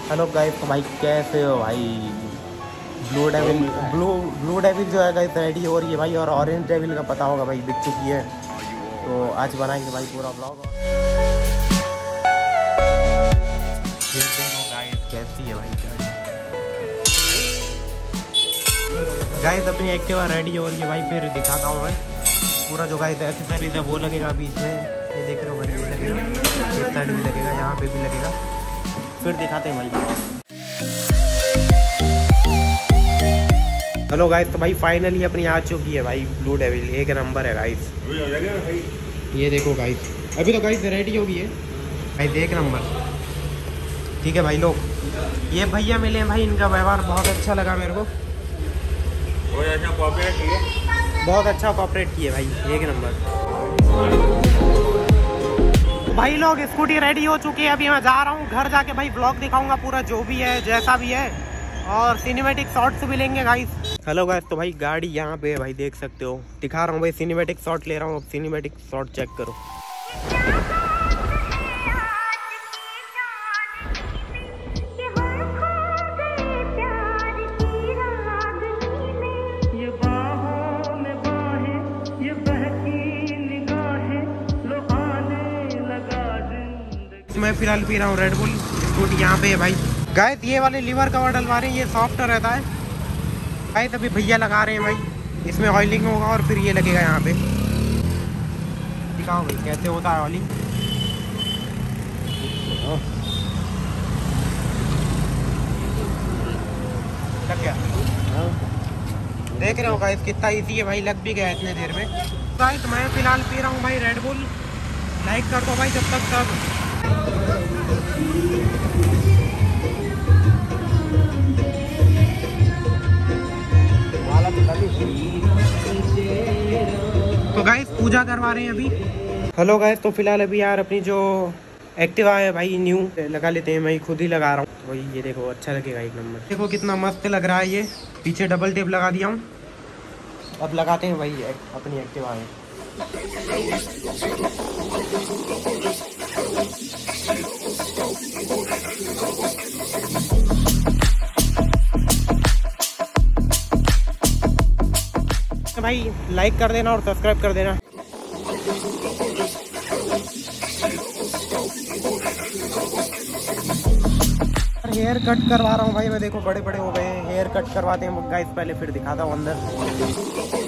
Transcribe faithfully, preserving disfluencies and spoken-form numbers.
Hello guys, तो भाई कैसे हो भाई। Blue devil blue blue devil जो है गाइस रेडी हो रही है भाई, और ऑरेंज डेविल का पता होगा भाई बिक चुकी है। तो आज बनाएंगे भाई पूरा ब्लॉग। कैसी है भाई गाइस, अपनी एक्टिवा रेडी हो रही है भाई। फिर दिखाता हूँ मैं पूरा जो गाइस एक्सेसरीज है वो लगेगा अभी इसमें। ये देख रहे हो भाई, ये लगेगा, इस साइड भी लगेगा, यहाँ पे भी लगेगा। फिर दिखाते हैं भाई। हेलो गाइस, तो भाई फाइनली अपनी आ चुकी है भाई ब्लू डेविल। एक नंबर है गाइस, ये देखो गाइस। अभी तो गाइस रेडी हो गई है गाइस, एक नंबर। ठीक है भाई लोग, ये भैया मिले हैं भाई, इनका व्यवहार बहुत अच्छा लगा मेरे को। बहुत अच्छा कोऑपरेट किए भाई, एक नंबर। भाई लोग स्कूटी रेडी हो चुकी है। अभी मैं जा रहा हूँ घर, जाके भाई ब्लॉग दिखाऊंगा पूरा जो भी है जैसा भी है, और सिनेमैटिक शॉट्स भी लेंगे गाइस। हेलो गाइस, तो भाई गाड़ी यहाँ पे है भाई, देख सकते हो। दिखा रहा हूँ भाई, सिनेमैटिक शॉट ले रहा हूँ। अब सिनेमैटिक शॉट चेक करो। मैं फिलहाल पी रहा हूँ रेड बुल। स्कूटी यहाँ पे है भाई। गाइस ये वाले लीवर कवर डलवा रहे हैं, ये सॉफ्ट रहता है गाइस। अभी भैया लगा रहे हैं भाई, इसमें ऑयलिंग होगा और फिर ये लगेगा यहाँ पे। दिखाओ भाई कैसे होता है ऑयलिंग। लग गया, देख रहे हो गाइस कितना इजी है भाई, लग भी गया इतने देर में। गाइस मैं फिलहाल पी रहा हूँ भाई रेड बुल। लाइक कर दो भाई जब तक तक। तो गाइस पूजा करवा रहे हैं अभी। हेलो गाइस, तो फिलहाल अभी यार अपनी जो एक्टिवा है भाई न्यू लगा लेते हैं। मैं खुद ही लगा रहा हूँ वही, ये देखो अच्छा लगेगा एक नंबर। देखो कितना मस्त लग रहा है ये। पीछे डबल टेप लगा दिया हूँ। अब लगाते हैं भाई अपनी एक्टिवा है। भाई लाइक कर देना और सब्सक्राइब कर देना। हेयर कट करवा रहा हूँ भाई मैं, देखो बड़े बड़े हो गए हैं। हेयर कट करवाते हैं गाइस पहले, फिर दिखाता हूँ अंदर।